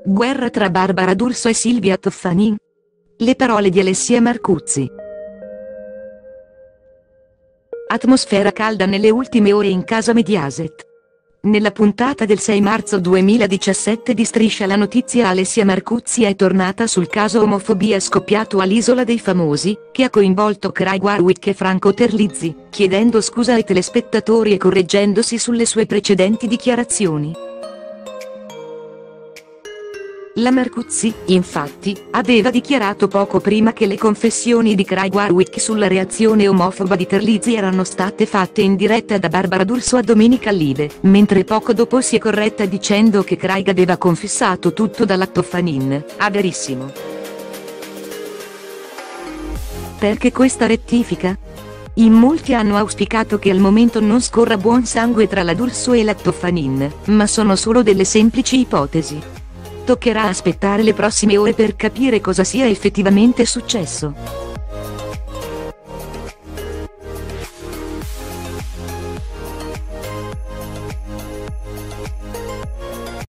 Guerra tra Barbara D'Urso e Silvia Toffanin. Le parole di Alessia Marcuzzi. Atmosfera calda nelle ultime ore in casa Mediaset. Nella puntata del 6 marzo 2017 di Striscia la notizia, Alessia Marcuzzi è tornata sul caso omofobia scoppiato all'Isola dei Famosi, che ha coinvolto Craig Warwick e Franco Terlizzi, chiedendo scusa ai telespettatori e correggendosi sulle sue precedenti dichiarazioni. La Marcuzzi, infatti, aveva dichiarato poco prima che le confessioni di Craig Warwick sulla reazione omofoba di Terlizzi erano state fatte in diretta da Barbara D'Urso a Domenica Live, mentre poco dopo si è corretta dicendo che Craig aveva confessato tutto dalla Toffanin, a Verissimo. Perché questa rettifica? In molti hanno auspicato che al momento non scorra buon sangue tra la D'Urso e la Toffanin, ma sono solo delle semplici ipotesi. Toccherà aspettare le prossime ore per capire cosa sia effettivamente successo.